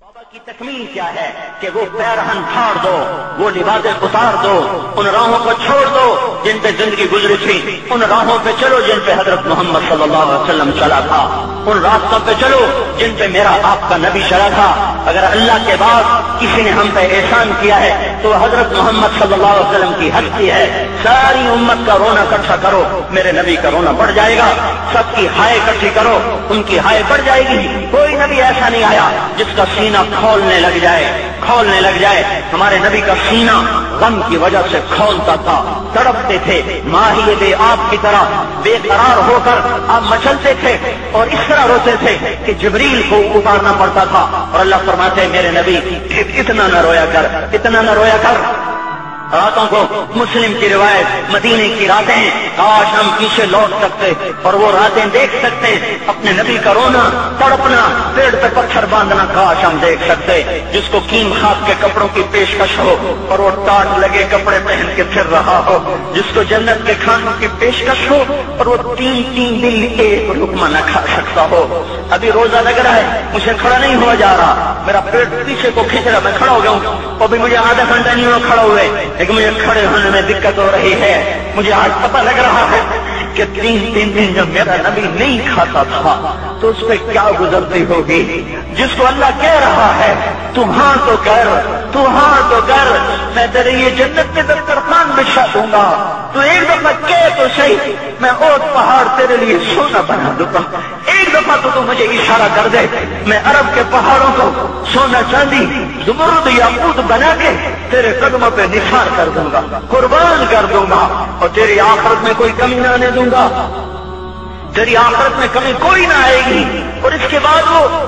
توبہ کی تکمیل کیا ہے کہ وہ پیرہن پھاڑ دو، وہ لباسیں اتار دو، ان راہوں کو چھوڑ دو جن پہ زندگی گزری تھی، ان راہوں پہ چلو جن پہ حضرت محمد صلی اللہ علیہ وسلم چلا تھا، ان راستوں پہ چلو جن پہ میرا آپ کا نبی چلا تھا۔ اگر اللہ کے بعد کسی نے ہم پہ احسان کیا ہے تو حضرت محمد صلی اللہ علیہ وسلم کی ہستی ہے۔ ساری امت کا رونا اکٹھا کرو، میرے نبی کا رونا بڑھ جائے گا۔ سب کی ہائے اکٹھی کرو، ان کی ہائے بڑھ جائے گی۔ کوئی نبی ایسا نہیں آیا جس کا سینہ کھولنے لگ جائے۔ ہمارے نبی کا سینہ غم کی وجہ سے کھولتا تھا، تڑپتے تھے، ماہی بے آپ کی طرح بے قرار ہو کر آپ مچلتے تھے اور اس طرح روتے تھے کہ جبریل کو اتارنا پڑتا تھا۔ اور اللہ فرماتے میرے نبی اتنا نہ رویا کر۔ راتوں کو مسلم کی روایت، مدینے کی راتیں، کاش ہم پیچھے لوٹ سکتے اور وہ راتیں دیکھ سکتے، اپنے نبی کا رونا، تڑپنا، پیڑ پہ پتھر باندھنا کاش ہم دیکھ سکتے۔ جس کو کیم خواب کے کپڑوں کی پیشکش ہو اور وہ ٹاٹ لگے کپڑے پہن کے پھر رہا ہو، جس کو جنت کے کھانوں کی پیشکش ہو اور وہ تین دن ایک لقمہ نہ کھا سکتا ہو۔ ابھی روزہ لگ رہا ہے، مجھے کھڑا نہیں ہوا جا رہا، میرا پیٹ پیچھے کو کھینچ رہا، میں کھڑا ہو گیا ہوں، ابھی مجھے آدھا گھنٹہ نہیں ہوا کھڑا ہوئے، لیکن مجھے کھڑے ہونے میں دقت ہو رہی ہے۔ مجھے آج پتہ لگ رہا ہے کہ تین دن جب میرا نبی نہیں کھاتا تھا تو اس پہ کیا گزرتی ہوگی۔ جس کو اللہ کہہ رہا ہے تو ہاں تو کر، میں تیرے یہ جنت کے دسترخوان بچھا دوں گا، تو ایک دفعہ کہہ تو صحیح، میں اور پہاڑ تیرے لیے سونا بنا دوں گا۔ ایک دفعہ تو مجھے اشارہ کر دے، میں عرب کے پہاڑوں کو سونا چاندی زمرد یاقوت بنا کے تیرے قدموں پہ نثار کر دوں گا، قربان کر دوں گا، اور تیری آخرت میں کوئی کمی نہ آنے دوں گا، تیری آخرت میں کمی کوئی نہ آئے گی۔ اور اس کے بعد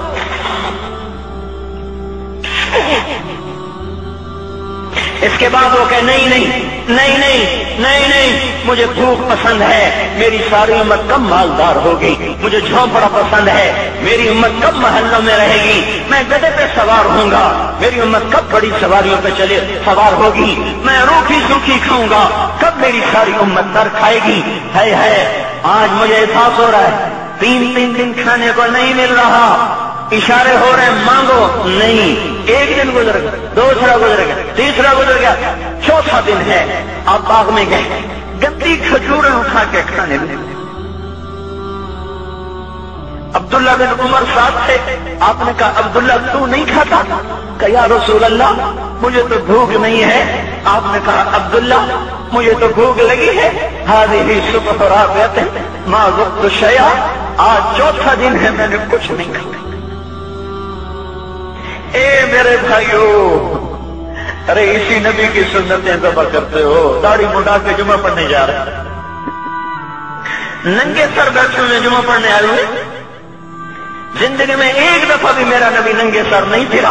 وہ کہ نہیں، مجھے بھوک پسند ہے، میری ساری امت کم مالدار ہوگی، مجھے جھونپڑا پسند ہے، میری امت کب محلوں میں رہے گی، میں گدھے پہ سوار ہوں گا، میری امت کب بڑی سواریوں پہ سوار ہوگی، میں روکھی سوکھی کھاؤں گا، کب میری ساری امت در کھائے گی۔ ہے آج مجھے احساس ہو رہا ہے تین دن کھانے کو نہیں مل رہا، اشارے ہو رہے ہیں مانگو نہیں۔ ایک دن گزر گیا، دوسرا گزر گیا، تیسرا گزر گیا، چوتھا دن ہے، آپ باغ میں گئے، گندی کھجوریں اٹھا کے کھانے لگے۔ عبداللہ بن عمر صاحب سے آپ نے کہا عبداللہ تو نہیں کھاتا؟ کہ یا رسول اللہ مجھے تو بھوک نہیں ہے۔ آپ نے کہا عبداللہ مجھے تو بھوک لگی ہے، ہذہ صبح رابعۃ ما ذقت شیئا، آج چوتھا دن ہے میں نے کچھ نہیں کھایا۔ اے میرے بھائیو، ارے اسی نبی کی سنتیں ذبح کرتے ہو، داڑھی مڈا کے جمعہ پڑھنے جا رہے ہیں، ننگے سر بیٹھے ہوئے جمعہ پڑھنے آئے ہوئے، زندگی میں ایک دفعہ بھی میرا نبی ننگے سر نہیں پھرا،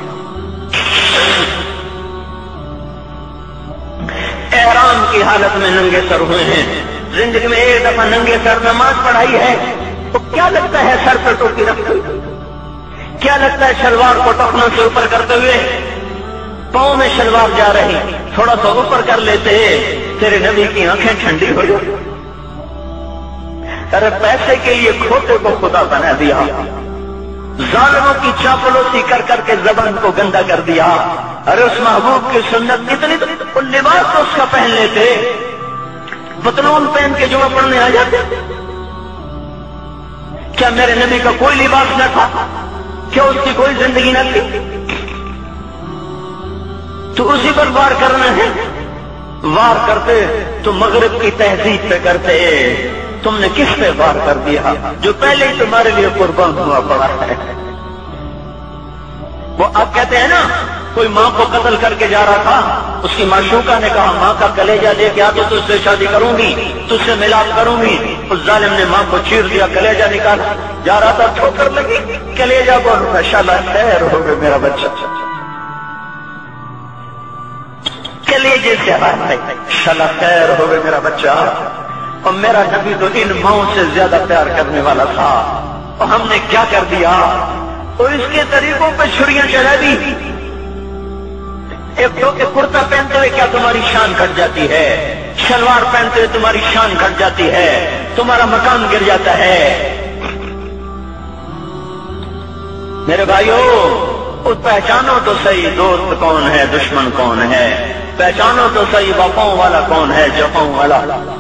احرام کی حالت میں ننگے سر ہوئے ہیں، زندگی میں ایک دفعہ ننگے سر نماز پڑھائی ہے، تو کیا لگتا ہے سر پہ ٹوپی رکھتے ہوئے؟ کیا لگتا ہے شلوار کو ٹخنوں سے اوپر کرتے ہوئے؟ پاؤں میں شلوار جا رہی، تھوڑا سا اوپر کر لیتے، تیرے نبی کی آنکھیں ٹھنڈی ہو جاتی۔ ارے پیسے کے لیے کھوٹے کو خدا بنا دیا، ظالموں کی چاپلوسی کر کے زبان کو گندا کر دیا۔ ارے اس محبوب کی سنت اتنی تو لباس تو اس کا پہن لیتے، پتلون پہن کے جمعہ پڑھنے آ جاتے۔ کیا میرے نبی کا کوئی لباس نہ تھا؟ کیا اس کی کوئی زندگی نہ تھی؟ تو اسی پر وار کرنا ہے، وار کرتے تو مغرب کی تہذیب پہ کرتے، تم نے کس پہ وار کر دیا جو پہلے ہی تمہارے لیے قربان ہوا پڑا ہے؟ وہ آپ کہتے ہیں نا، کوئی ماں کو قتل کر کے جا رہا تھا، اس کی معشوقہ نے کہا ماں کا کلیجہ دے کے آ تو تجھ سے شادی کروں گی، تجھ سے ملاپ کروں گی۔ اس ظالم نے ماں کو چیر دیا، کلیجہ نکالا، جا رہا تھا ٹھوکر لگی، کلیجہ بول ماشاءاللہ خیر ہو گئے میرا بچہ، کلیجے سے بات ہے انشاءاللہ خیر ہو گئے میرا بچہ۔ اور میرا نبی تو ان ماؤں سے زیادہ پیار کرنے والا تھا، اور ہم نے کیا کر دیا؟ تو اس کے طریقوں پہ چھریاں چلا دی۔ ایک کرتا پہنتے ہوئے کیا تمہاری شان گھٹ جاتی ہے؟ شلوار پہنتے ہوئے تمہاری شان گھٹ جاتی ہے، تمہارا مقام گر جاتا ہے۔ میرے بھائیو، اس پہچانو تو صحیح دوست کون ہے دشمن کون ہے، پہچانو تو صحیح وفاؤں والا کون ہے جفاؤں والا۔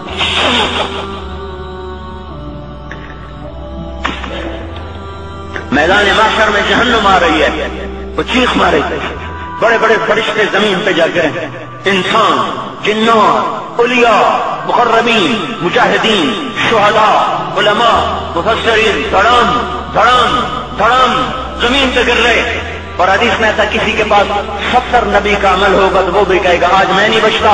میدان محشر میں جہنم آ رہی ہے، وہ چیخ مارے، بڑے بڑے فرشتے زمین پہ جا گئے، انسان، جنات، اولیاء، مقربین، مجاہدین، شہداء، علماء، مفسرین، دھڑام دھڑام دھڑام زمین پہ گر رہے۔ اور حدیث میں ایسا کسی کے پاس 70 نبی کا عمل ہوگا تو وہ بھی کہے گا آج میں نہیں بچتا۔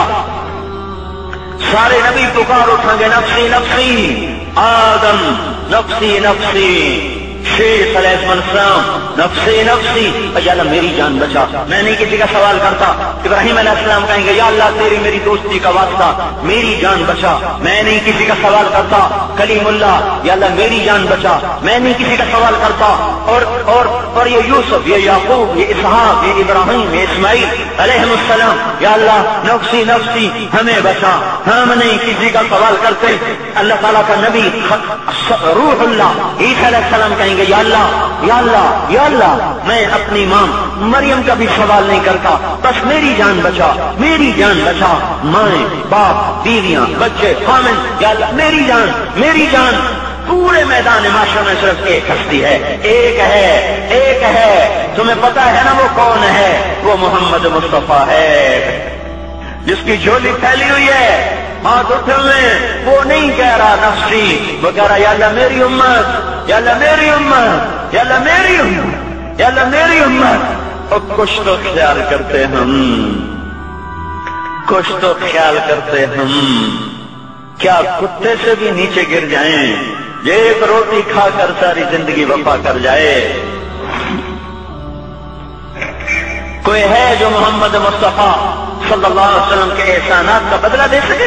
سارے نبی پکار اٹھیں گے نفسی نفسی، آدم نفسی نفسی، شیخ علیہ السلام نفسی نفسی، یا اللہ میری جان بچا، میں نہیں کسی کا سوال کرتا۔ ابراہیم علیہ السلام کہیں گے یا اللہ تیری میری دوستی کا واسطہ میری جان بچا، میں نہیں کسی کا سوال کرتا۔ کلیم اللہ، یا اللہ میری جان بچا، میں نہیں کسی کا سوال کرتا۔ اور یہ یوسف، یہ یعقوب، یہ اسحاق، یہ ابراہیم، یہ اسماعیل علیہ السلام، یا اللہ نفسی نفسی ہمیں بچا، ہم نہیں کسی کا سوال کرتے۔ اللہ تعالیٰ کا نبی روح اللہ عیسیٰ علیہ السلام کہیں گے یا اللہ یا اللہ یا اللہ میں اپنی ماں مریم کا بھی سوال نہیں کرتا، بس میری جان بچا، میری جان بچا، مائیں باپ بیویاں بچے خامن، یا اللہ میری جان میری جان۔ پورے میدان معاشرے میں صرف ایک ہستی ہے، ایک ہے، تمہیں پتا ہے نا وہ کون ہے؟ وہ محمد مصطفیٰ ہے، جس کی جھولی پھیلی ہوئی ہے، ہاتھ اٹھے ہوئے، وہ نہیں کہہ رہا نفسی، وہ کہہ رہا یا اللہ میری امت، یا اللہ میری امت، یا اللہ میری امت، یا اللہ میری امت۔ اور کچھ تو خیال کرتے ہم، کچھ تو خیال کرتے ہم، کیا کتے سے بھی نیچے گر جائیں، ایک روٹی کھا کر ساری زندگی وفا کر جائے؟ کوئی ہے جو محمد مصطفیٰ صلی اللہ علیہ وسلم کے احسانات کا بدلہ دے سکے؟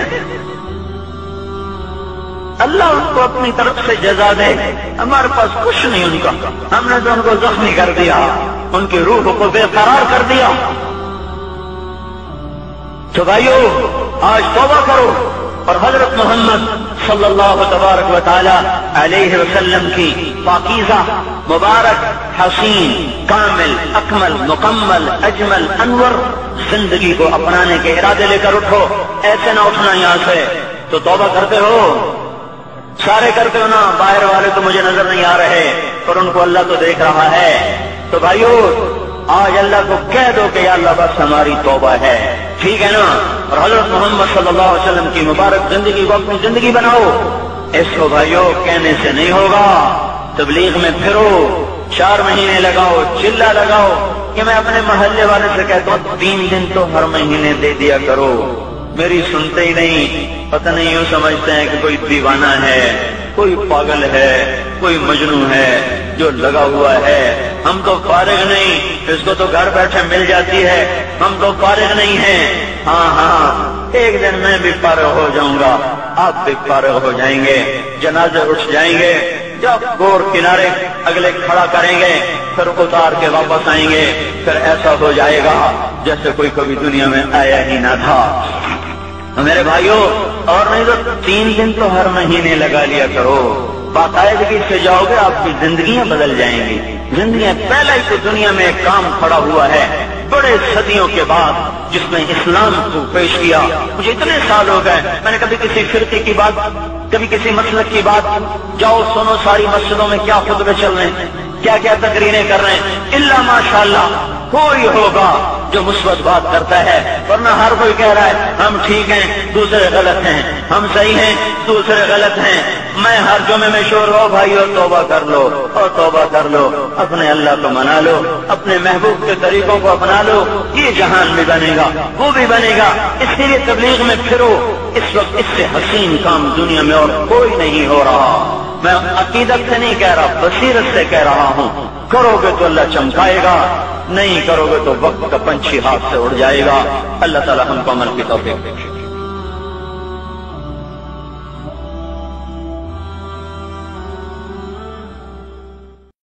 اللہ ان کو اپنی طرف سے جزا دے، ہمارے پاس کچھ نہیں ان کا، ہم نے تو ان کو زخمی کر دیا، ان کی روح کو بے قرار کر دیا۔ تو بھائیو آج توبہ کرو اور حضرت محمد صلی اللہ تبارک و تعالی علیہ وسلم کی پاکیزہ مبارک حسین کامل اکمل مکمل اجمل انور زندگی کو اپنانے کے ارادے لے کر اٹھو۔ ایسے نہ اٹھنا یہاں سے، تو توبہ کرتے ہو، سارے کرتے ہو نا، باہر والے تو مجھے نظر نہیں آ رہے اور ان کو اللہ تو دیکھ رہا ہے۔ تو بھائیو آج اللہ کو کہہ دو کہ یا اللہ بس ہماری توبہ ہے، ٹھیک ہے نا؟ اور حضرت محمد صلی اللہ علیہ وسلم کی مبارک زندگی کو اپنی زندگی بناؤ۔ اس کو بھائیو کہنے سے نہیں ہوگا، تبلیغ میں پھرو، 4 مہینے لگاؤ، چلہ لگاؤ کہ میں اپنے محلے والے سے کہتا ہوں 3 دن تو ہر مہینے دے دیا کرو، میری سنتے ہی نہیں، پتہ نہیں یوں سمجھتے ہیں کہ کوئی دیوانہ ہے، کوئی پاگل ہے، کوئی مجنون ہے جو لگا ہوا ہے۔ ہم تو فارغ نہیں، اس کو تو گھر بیٹھے مل جاتی ہے، ہم تو فارغ نہیں ہیں۔ ہاں ایک دن میں بھی فارغ ہو جاؤں گا، آپ بھی فارغ ہو جائیں گے، جنازے اٹھ جائیں گے، جب گور کنارے اگلے کھڑا کریں گے پھر اتار کے واپس آئیں گے، پھر ایسا ہو جائے گا جیسے کوئی کبھی دنیا میں آیا ہی نہ تھا۔ میرے بھائیوں اور نہیں تو 3 دن تو ہر مہینے لگا لیا کرو، باقاعدگی سے جاؤ گے، آپ کی زندگیاں بدل جائیں گی، زندگیاں۔ پہلا ہی تو دنیا میں ایک کام کھڑا ہوا ہے بڑے صدیوں کے بعد جس نے اسلام کو پیش کیا۔ مجھے اتنے سال ہو گئے، میں نے کبھی کسی فرقے کی بات، کبھی کسی مسلک کی بات، جاؤ سنو ساری مسجدوں میں کیا خطبے چل رہے ہیں، کیا کیا تقریریں کر رہے ہیں، الا ماشاءاللہ کوئی ہوگا جو مثبت بات کرتا ہے، ورنہ ہر کوئی کہہ رہا ہے ہم ٹھیک ہیں دوسرے غلط ہیں، ہم صحیح ہیں دوسرے غلط ہیں۔ میں ہر جمعے میں شور ہو بھائیو توبہ کر لو اور توبہ کر لو، اپنے اللہ کو منا لو، اپنے محبوب کے طریقوں کو اپنا لو، یہ جہان بھی بنے گا وہ بھی بنے گا۔ اس لیے تبلیغ میں پھرو، اس وقت اس سے حسین کام دنیا میں اور کوئی نہیں ہو رہا۔ میں عقیدت سے نہیں کہہ رہا، بصیرت سے کہہ رہا ہوں، کرو گے تو اللہ چمکائے گا، نہیں کرو گے تو وقت کا پنچھی ہاتھ سے اڑ جائے گا۔ اللہ تعالی ہم کو عمل کی توفیق دے۔